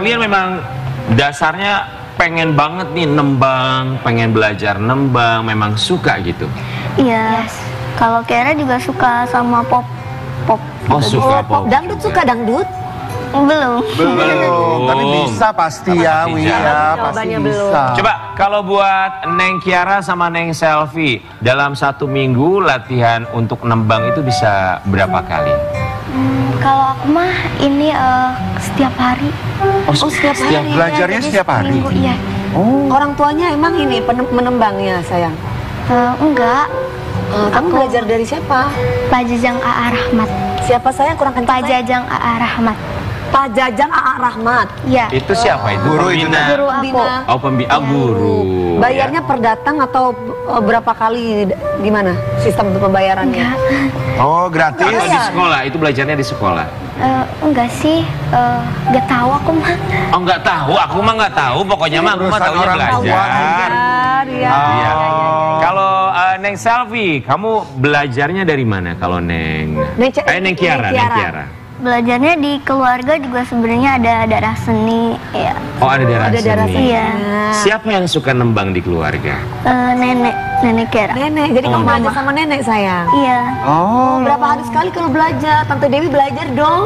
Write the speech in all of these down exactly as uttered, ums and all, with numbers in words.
kalian memang dasarnya pengen banget nih nembang, pengen belajar nembang, memang suka gitu? Iya. Yes. Kalau Kiara juga suka sama pop, pop. Oh, suka pop. Dangdut suka dangdut? Belum. Belum. Tapi bisa pasti ya, Wi ya, pasti bisa. Coba kalau buat Neng Kiara sama Neng Selfie, dalam satu minggu latihan untuk nembang itu bisa berapa kali? Hmm, kalau aku mah ini uh, setiap hari. Oh, Oh, setiap Setiap hari. belajarnya Jadi setiap hari. seminggu, iya. Oh. Orang tuanya emang ini penem- menembangnya, sayang. Uh, enggak. Uh, kamu Aku- belajar dari siapa? Pak Jajang A A Rahmat. Siapa sayang kurang kencang? Pak sayang? Jajang A A Rahmat. Pak Jajang A A Rahmat. Iya. Itu siapa itu? Guru itu, Pembina. Guru aku. Pembina. Oh, pembina guru. Bayarnya per datang atau uh, berapa kali? Gimana sistem untuk pembayarannya? Enggak. Oh, Ya. gratis. Atau di sekolah, itu belajarnya di sekolah. Uh, enggak sih. Uh, enggak tahu aku mah. Oh, nggak tahu, aku mah nggak tahu. Pokoknya mah aku mah Urusan tahunya orang tua. belajar. Ya. Iya. Kalau uh, Neng Selfie, kamu belajarnya dari mana kalau Neng? Neng Ce- eh, Neng Kiara, Neng Neng Kiara. Kiara. Belajarnya di keluarga juga sebenarnya ada darah seni. Ya. Oh, ada darah Ada darah seni. seni. Iya. Siapa yang suka nembang di keluarga? Uh, nenek, nenek Kiara. Nenek, jadi Oh. kamu belajar sama nenek sayang. Iya. Oh. Berapa hari sekali kalau belajar? Tante Dewi belajar dong.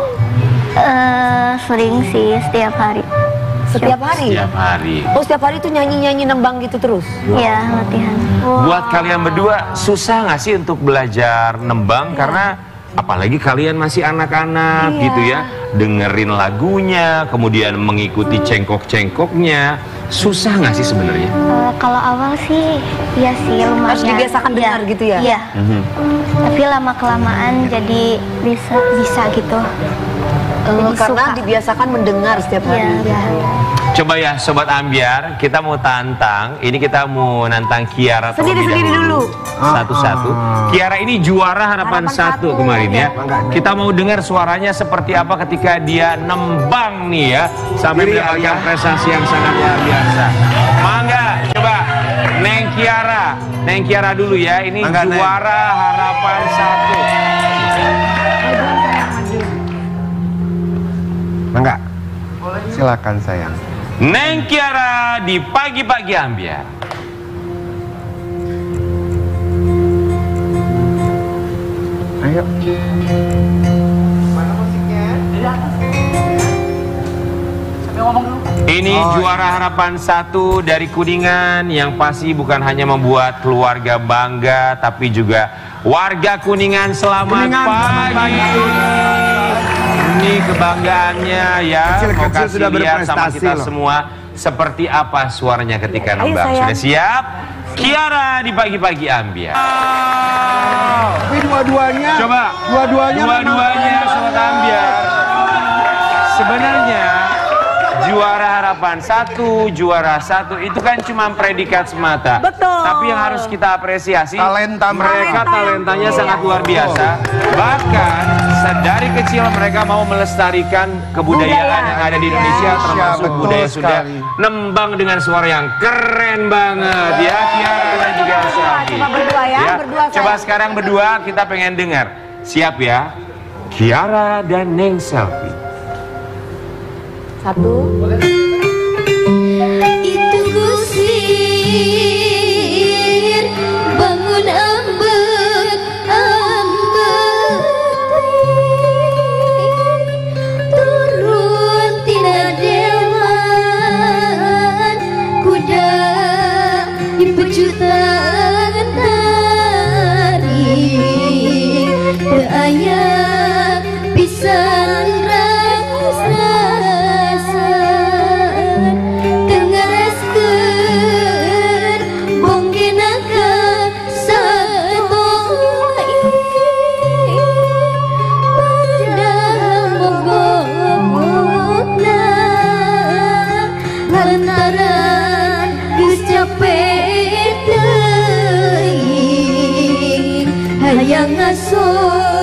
Uh, sering sih setiap hari. Setiap hari. Setiap hari. Oh, setiap hari itu nyanyi-nyanyi nembang gitu terus. Iya, latihan. Buat kalian berdua susah nggak sih untuk belajar nembang? Karena apalagi kalian masih anak-anak Iya. gitu ya, dengerin lagunya, kemudian mengikuti cengkok-cengkoknya, susah nggak sih sebenarnya? Uh, kalau awal sih, iya sih lumayan. Harus dibiasakan Iya, dengar gitu ya? Iya. Mhm. Tapi lama kelamaan jadi bisa bisa gitu. Eh, Jadi karena suka. dibiasakan mendengar setiap hari. Iya. Iya. Coba ya Sobat Ambiar, kita mau tantang, ini kita mau nantang Kiara terlebih Sendiri-sendiri dulu. Satu-satu. Kiara ini juara harapan, Harapan satu satu. kemarin ya. Bangga. Kita mau dengar suaranya seperti apa ketika dia nembang nih ya, sampai Diri, mendapatkan Ayah. prestasi yang sangat luar biasa. Mangga, coba Neng Kiara, Neng Kiara dulu ya. Ini Mangga, Neng. juara harapan satu. Enggak. Silakan sayang. Neng Kiara di pagi-pagi Ambiar. Ayo. Ini juara harapan satu dari Kuningan yang pasti bukan hanya membuat keluarga bangga, tapi juga warga Kuningan selamat Kuningan, selamat pagi. Ini kebanggaannya ya, Kecil-kecil mau kasih sudah lihat sama berprestasi kita loh. semua seperti apa suaranya ketika Ayo, nembang. sayang. Sudah siap? Kiara di pagi-pagi Ambiar. Tapi dua-duanya. Coba, Dua-duanya. dua-duanya Sobat Ambiar. Sebenarnya juara harapan satu, juara satu itu kan cuma predikat semata. Betul. Tapi yang harus kita apresiasi, Talenta mereka mereka. talentanya sangat luar biasa. Bahkan sedari kecil mereka mau melestarikan kebudayaan Budaya. yang ada di Indonesia, Iya, termasuk betul budaya Sunda. sekali. Nembang dengan suara yang keren banget ya, Kiara dan juga Selfie. Coba berdua ya, berdua Coba sayang. sekarang berdua kita pengen dengar. Siap ya? Kiara dan Neng Selfie. Satu. Itu gusir bangun ambet ambet turun tina dewan kuda di pecutan tari teu aya pisan lantaran geus capek teuing hayang ngaso